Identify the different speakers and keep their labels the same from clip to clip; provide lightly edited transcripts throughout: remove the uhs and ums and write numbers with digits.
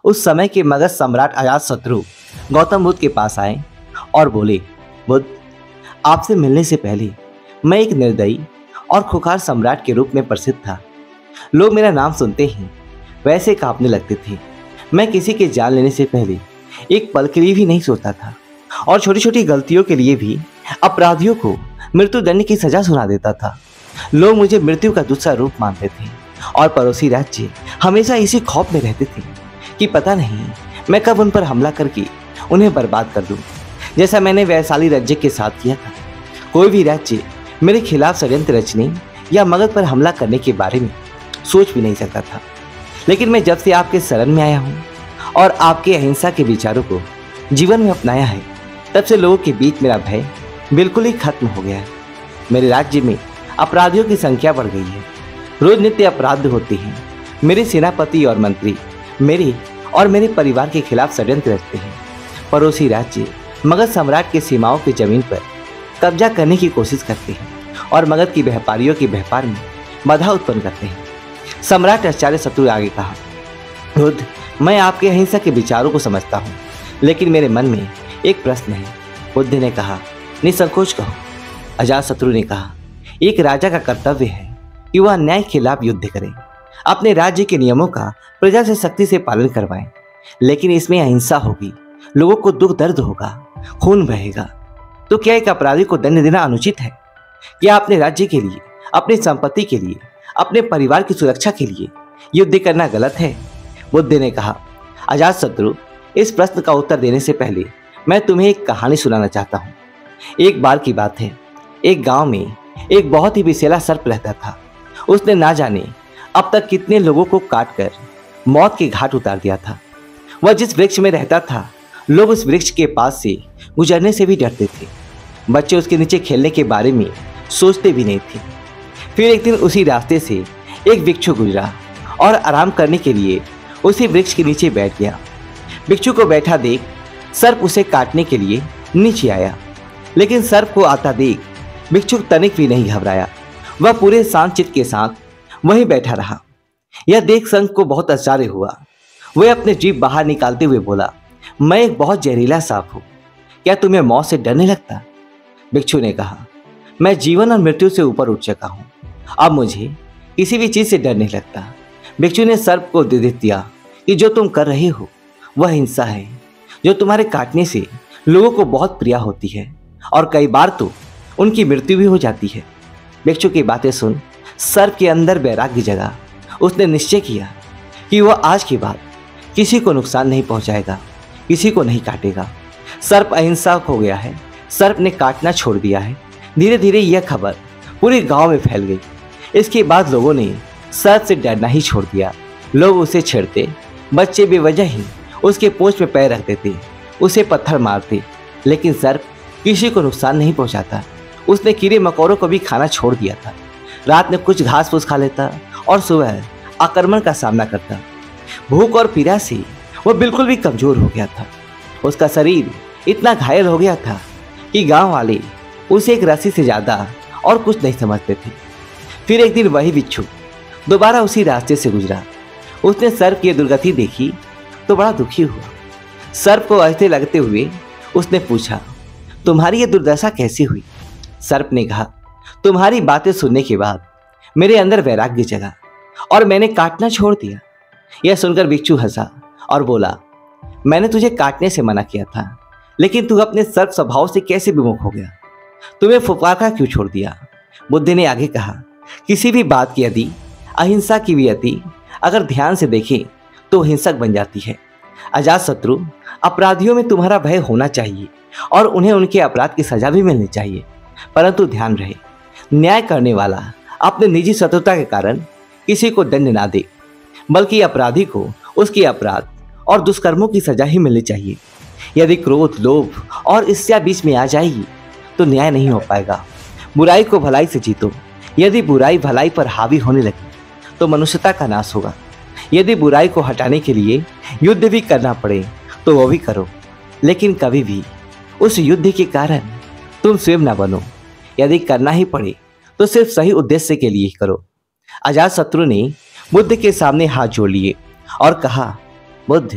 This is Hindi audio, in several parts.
Speaker 1: उस समय के मगध सम्राट अजातशत्रु गौतम बुद्ध के पास आए और बोले, बुद्ध, आपसे मिलने से पहले मैं एक निर्दयी और खुखार सम्राट के रूप में प्रसिद्ध था। लोग मेरा नाम सुनते ही वैसे कांपने लगते थे। मैं किसी के जान लेने से पहले एक पल के लिए भी नहीं सोचता था और छोटी छोटी गलतियों के लिए भी अपराधियों को मृत्युदंड की सजा सुना देता था। लोग मुझे मृत्यु का दूसरा रूप मानते थे और पड़ोसी राज्य हमेशा इसी खौफ में रहते थे कि पता नहीं मैं कब उन पर हमला करके उन्हें बर्बाद कर दूं, जैसा मैंने वैशाली राज्य के साथ किया था। कोई भी राज्य मेरे खिलाफ षड्यंत्र रचने या मगध पर हमला करने के बारे में सोच भी नहीं सकता था। लेकिन मैं जब से आपके शरण में आया हूँ और आपके अहिंसा के विचारों को जीवन में अपनाया है, तब से लोगों के बीच मेरा भय बिल्कुल ही खत्म हो गया है। मेरे राज्य में अपराधियों की संख्या बढ़ गई है। रोज नित्य अपराध होते हैं। मेरे सेनापति और मंत्री मेरे और मेरे परिवार के खिलाफ षड्यंत्र रचते हैं। पड़ोसी राज्य मगध सम्राट की सीमाओं की जमीन पर कब्जा करने की कोशिश करते हैं और मगध की व्यापारियों के व्यापार में बाधा उत्पन्न करते हैं। सम्राट अजातशत्रु आगे कहा, बुद्ध, मैं आपके अहिंसा के विचारों को समझता हूँ, लेकिन मेरे मन में एक प्रश्न है। बुद्ध ने कहा, निसंकोच कहो। अजातशत्रु ने कहा, एक राजा का कर्तव्य है कि वह अन्याय के खिलाफ युद्ध करे, अपने राज्य के नियमों का प्रजा से सख्ती से पालन करवाए। लेकिन इसमें अहिंसा होगी, लोगों को दुख दर्द होगा, खून बहेगा। तो क्या एक अपराधी को दंड देना अनुचित है? क्या अपने राज्य के लिए, अपनी संपत्ति के लिए, अपने परिवार की सुरक्षा के लिए युद्ध करना गलत है? बुद्ध ने कहा, अजातशत्रु, इस प्रश्न का उत्तर देने से पहले मैं तुम्हें एक कहानी सुनाना चाहता हूँ। एक बार की बात है, एक गांव में एक बहुत ही विषैला सर्प रहता था। उसने ना जाने अब तक कितने लोगों को काट कर मौत के घाट उतार दिया था। वह जिस वृक्ष में रहता था, लोग उस वृक्ष के पास से गुजरने से भी डरते थे। बच्चे उसके नीचे खेलने के बारे में सोचते भी नहीं थे। फिर एक दिन उसी रास्ते से एक भिक्षु गुजरा और आराम करने के लिए उसी वृक्ष के नीचे बैठ गया। भिक्षु को बैठा देख सर्प उसे काटने के लिए नीचे आया, लेकिन सर्प को आता देख भिक्षु तनिक भी नहीं घबराया। वह पूरे शांत चित्त के साथ वहीं बैठा रहा। यह देख संत को बहुत आश्चर्य हुआ। वह अपने जीभ बाहर निकालते हुए बोला, मैं एक बहुत जहरीला सांप हूँ, क्या तुम्हें मौत से डर नहीं लगता? भिक्षु ने कहा, मैं जीवन और मृत्यु से ऊपर उठ चुका हूँ, अब मुझे किसी भी चीज से डर नहीं लगता। भिक्षु ने सर्प को दे दिया कि जो तुम कर रहे हो वह हिंसा है, जो तुम्हारे काटने से लोगों को बहुत प्रिय होती है और कई बार तो उनकी मृत्यु भी हो जाती है। भिक्षु की बातें सुन सर्प के अंदर वैराग्य जगा। उसने निश्चय किया कि वह आज के बाद किसी को नुकसान नहीं पहुंचाएगा, किसी को नहीं काटेगा। सर्प अहिंसक हो गया है। सर्प ने काटना छोड़ दिया है। धीरे धीरे यह खबर पूरे गांव में फैल गई। इसके बाद लोगों ने सर्प से डरना ही छोड़ दिया। लोग उसे छेड़ते, बच्चे बेवजह ही उसके पूंछ में पैर रखते थे, उसे पत्थर मारते, लेकिन सर्प किसी को नुकसान नहीं पहुंचाता। उसने कीड़े मकोड़ों को भी खाना छोड़ दिया था। रात में कुछ घास फूस खा लेता और सुबह आक्रमण का सामना करता। भूख और पीड़ा से वह बिल्कुल भी कमजोर हो गया था। उसका शरीर इतना घायल हो गया था कि गांव वाले उसे एक रस्सी से ज्यादा और कुछ नहीं समझते थे। फिर एक दिन वही बिच्छू दोबारा उसी रास्ते से गुजरा। उसने सर्प की दुर्गति देखी तो बड़ा दुखी हुआ। सर्प को ऐसे लगते हुए उसने पूछा, तुम्हारी ये दुर्दशा कैसी हुई? सर्प ने कहा, तुम्हारी बातें सुनने के बाद मेरे अंदर वैराग्य जगा और मैंने काटना छोड़ दिया। यह सुनकर भिक्षु हंसा और बोला, मैंने तुझे काटने से मना किया था, लेकिन तू अपने सर्प स्वभाव से कैसे विमुख हो गया? तुम्हें फुफकार क्यों छोड़ दिया? बुद्ध ने आगे कहा, किसी भी बात की यदि अहिंसा की भी यदि अगर ध्यान से देखें तो हिंसक बन जाती है। अजातशत्रु, अपराधियों में तुम्हारा भय होना चाहिए और उन्हें उनके अपराध की सजा भी मिलनी चाहिए, परंतु ध्यान रहे, न्याय करने वाला अपने निजी शत्रुता के कारण किसी को दंड ना दे, बल्कि अपराधी को उसके अपराध और दुष्कर्मों की सजा ही मिलनी चाहिए। यदि क्रोध, लोभ और ईर्ष्या बीच में आ जाएगी तो न्याय नहीं हो पाएगा। बुराई को भलाई से जीतो। यदि बुराई भलाई पर हावी होने लगी तो मनुष्यता का नाश होगा। यदि बुराई को हटाने के लिए युद्ध भी करना पड़े तो वो भी करो, लेकिन कभी भी उस युद्ध के कारण तुम स्वयं ना बनो। यदि करना ही पड़े तो सिर्फ सही उद्देश्य के लिए ही करो। अजातशत्रु ने बुद्ध के सामने हाथ जोड़ लिए और कहा, बुद्ध,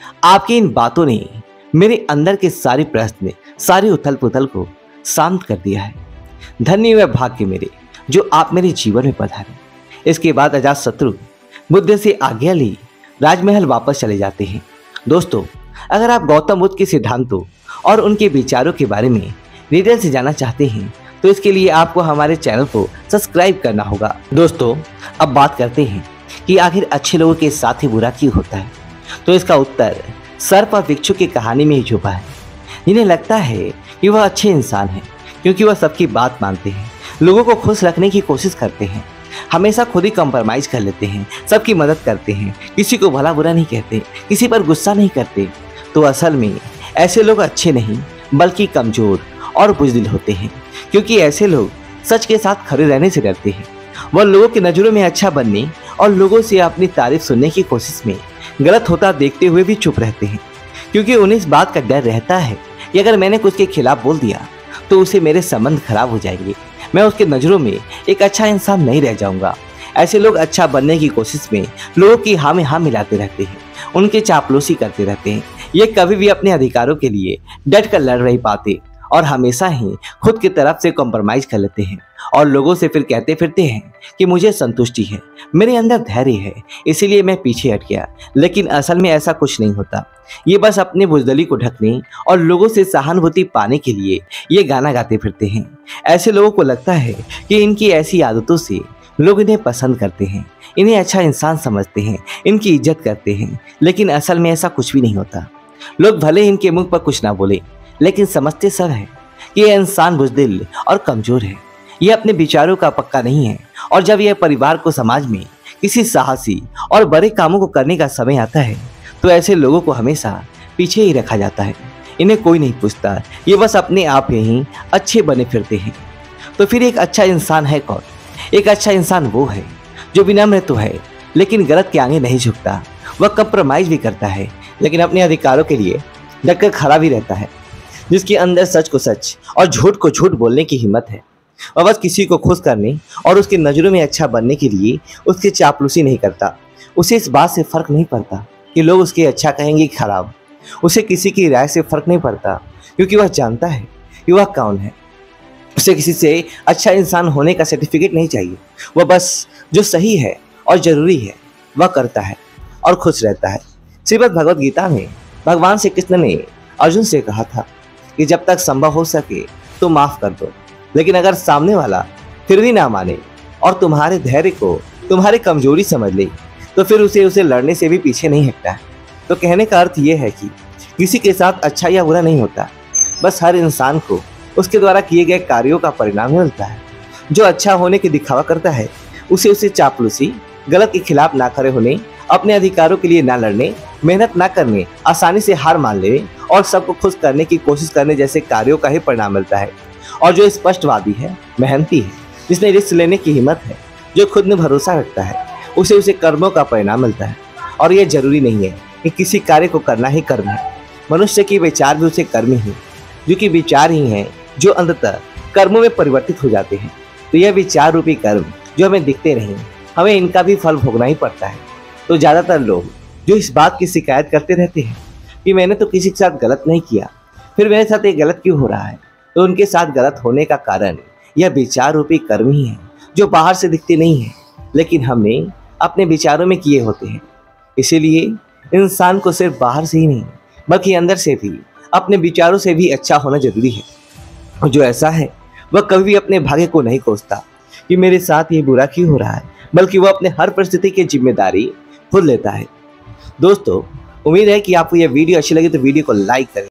Speaker 1: आपकी इन बातों ने मेरे अंदर के सारे प्रश्न, सारी उथल पुथल को शांत कर दिया है। धन्य हुए भाग्य मेरे जो आप मेरे जीवन में पधारे। इसके बाद अजातशत्रु बुद्ध से आज्ञा ली राजमहल वापस चले जाते हैं। दोस्तों, अगर आप गौतम बुद्ध के सिद्धांतों और उनके विचारों के बारे में डिटेल से जानना चाहते हैं तो इसके लिए आपको हमारे चैनल को सब्सक्राइब करना होगा। दोस्तों, अब बात करते हैं कि आखिर अच्छे लोगों के साथ ही बुरा क्यों होता है। तो इसका उत्तर सर्प और भिक्षु की कहानी में ही छुपा है। जिन्हें लगता है कि वह अच्छे इंसान हैं क्योंकि वह सबकी बात मानते हैं, लोगों को खुश रखने की कोशिश करते हैं, हमेशा खुद ही कॉम्प्रोमाइज कर लेते हैं, सबकी मदद करते हैं, किसी को भला बुरा नहीं कहते, किसी पर गुस्सा नहीं करते, तो असल में ऐसे लोग अच्छे नहीं बल्कि कमजोर और बुज़दिल होते हैं। क्योंकि ऐसे लोग सच के साथ खड़े रहने से डरते हैं। वह लोगों की नज़रों में अच्छा बनने और लोगों से अपनी तारीफ सुनने की कोशिश में गलत होता देखते हुए भी चुप रहते हैं, क्योंकि उन्हें इस बात का डर रहता है कि अगर मैंने कुछ के खिलाफ बोल दिया तो उसे मेरे संबंध खराब हो जाएंगे, मैं उसके नज़रों में एक अच्छा इंसान नहीं रह जाऊंगा। ऐसे लोग अच्छा बनने की कोशिश में लोगों की हाँ में हाँ मिलाते रहते हैं, उनके चापलूसी करते रहते हैं। ये कभी भी अपने अधिकारों के लिए डट कर लड़ नहीं पाते और हमेशा ही खुद की तरफ से कॉम्प्रोमाइज कर लेते हैं और लोगों से फिर कहते फिरते हैं कि मुझे संतुष्टि है, मेरे अंदर धैर्य है, इसीलिए मैं पीछे हट गया। लेकिन असल में ऐसा कुछ नहीं होता। ये बस अपनी बुज़दिली को ढकने और लोगों से सहानुभूति पाने के लिए ये गाना गाते फिरते हैं। ऐसे लोगों को लगता है कि इनकी ऐसी आदतों से लोग इन्हें पसंद करते हैं, इन्हें अच्छा इंसान समझते हैं, इनकी इज्जत करते हैं, लेकिन असल में ऐसा कुछ भी नहीं होता। लोग भले इनके मुख पर कुछ ना बोले, लेकिन समझते सब है कि यह इंसान बुज़दिल और कमजोर है, यह अपने विचारों का पक्का नहीं है। और जब यह परिवार को समाज में किसी साहसी और बड़े कामों को करने का समय आता है तो ऐसे लोगों को हमेशा पीछे ही रखा जाता है। इन्हें कोई नहीं पूछता, ये बस अपने आप ही अच्छे बने फिरते हैं। तो फिर एक अच्छा इंसान है कौन? एक अच्छा इंसान वो है जो विनम्र तो है लेकिन गलत के आगे नहीं झुकता। वह कॉम्प्रोमाइज भी करता है लेकिन अपने अधिकारों के लिए डटकर खड़ा भी रहता है, जिसके अंदर सच को सच और झूठ को झूठ बोलने की हिम्मत है। वह बस किसी को खुश करने और उसकी नज़रों में अच्छा बनने के लिए उसकी चापलूसी नहीं करता। उसे इस बात से फर्क नहीं पड़ता कि लोग उसके अच्छा कहेंगे कि खराब। उसे किसी की राय से फर्क नहीं पड़ता क्योंकि वह जानता है कि वह कौन है। उसे किसी से अच्छा इंसान होने का सर्टिफिकेट नहीं चाहिए। वह बस जो सही है और ज़रूरी है वह करता है और खुश रहता है। श्रीमद् भगवद गीता में भगवान श्री कृष्ण ने अर्जुन से कहा था कि जब तक संभव हो सके तो माफ़ कर दो, लेकिन अगर सामने वाला फिर भी ना माने और तुम्हारे धैर्य को तुम्हारी कमजोरी समझ ले तो फिर उसे लड़ने से भी पीछे नहीं हटता है। तो कहने का अर्थ यह है कि किसी के साथ अच्छा या बुरा नहीं होता, बस हर इंसान को उसके द्वारा किए गए कार्यों का परिणाम मिलता है। जो अच्छा होने की दिखावा करता है उसे चापलूसी, गलत के खिलाफ ना खड़े होने, अपने अधिकारों के लिए ना लड़ने, मेहनत ना करने, आसानी से हार मान लेने और सबको खुश करने की कोशिश करने जैसे कार्यों का ही परिणाम मिलता है। और जो स्पष्टवादी है, मेहनती है, जिसने रिस्क लेने की हिम्मत है, जो खुद में भरोसा रखता है, उसे कर्मों का परिणाम मिलता है। और यह जरूरी नहीं है कि किसी कार्य को करना ही कर्म है। मनुष्य की विचार भी उसे कर्म ही है, जो कि विचार ही हैं जो अंततः कर्मों में परिवर्तित हो जाते हैं। तो यह विचार रूपी कर्म जो हमें दिखते नहीं, हमें इनका भी फल भोगना ही पड़ता है। तो ज़्यादातर लोग जो इस बात की शिकायत करते रहते हैं कि मैंने तो किसी के साथ गलत नहीं किया, फिर मेरे साथ ये गलत क्यों हो रहा है, तो उनके साथ गलत होने का कारण यह विचार रूपी कर्म ही है जो बाहर से दिखते नहीं है, लेकिन हमने अपने विचारों में किए होते हैं। इसीलिए इंसान को सिर्फ बाहर से ही नहीं बल्कि अंदर से भी अपने विचारों से भी अच्छा होना जरूरी है। और जो ऐसा है वह कभी भी अपने भाग्य को नहीं कोसता कि मेरे साथ ये बुरा क्यों हो रहा है, बल्कि वह अपने हर परिस्थिति की जिम्मेदारी खुद लेता है। दोस्तों, उम्मीद है कि आपको यह वीडियो अच्छी लगी तो वीडियो को लाइक करें।